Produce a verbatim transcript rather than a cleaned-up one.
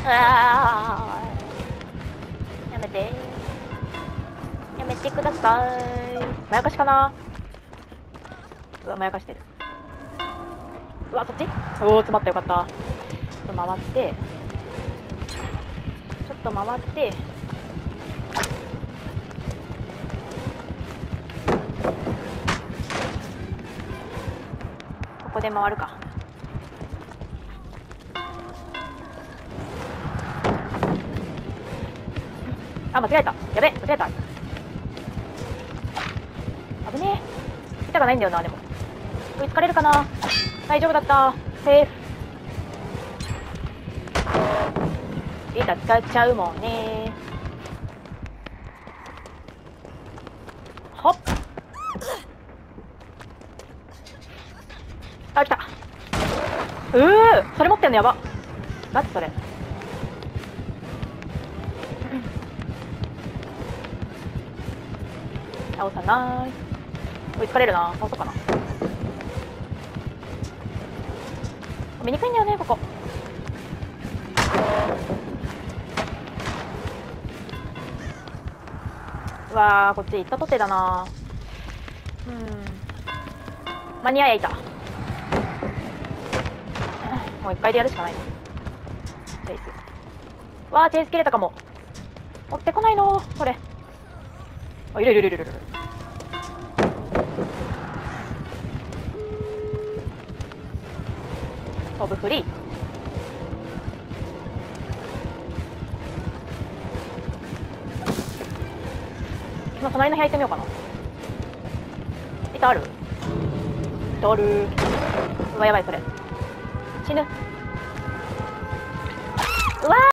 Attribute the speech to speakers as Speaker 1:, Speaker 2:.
Speaker 1: わー、やめてやめてください。まやかしかな。うわ、まやかしてる。うわ、そっち。おお、詰まった。よかった。ちょっと回ってちょっと回ってここで回るか。あ、間違えた。やべ、間違えた。危ねえ。板がないんだよな。でも追いつかれるかな。大丈夫だった。セーフ。板使っちゃうもんね。ほっ。あ、来た。うー、それ持ってんのやば。何それ。倒さない。追いつかれるな。倒そうかな。見にくいんだよね、ここ。うわー、こっち行ったとてだな。うん、間に合えいた。もう一回でやるしかないな。チェイス。わー、チェイス切れたかも。持ってこないのこれ。あ、いるいるいるいるいる。飛ぶフリー。今隣の部屋行ってみようかな。板ある？板ある。うわ、やばい、それ死ぬ。うわー。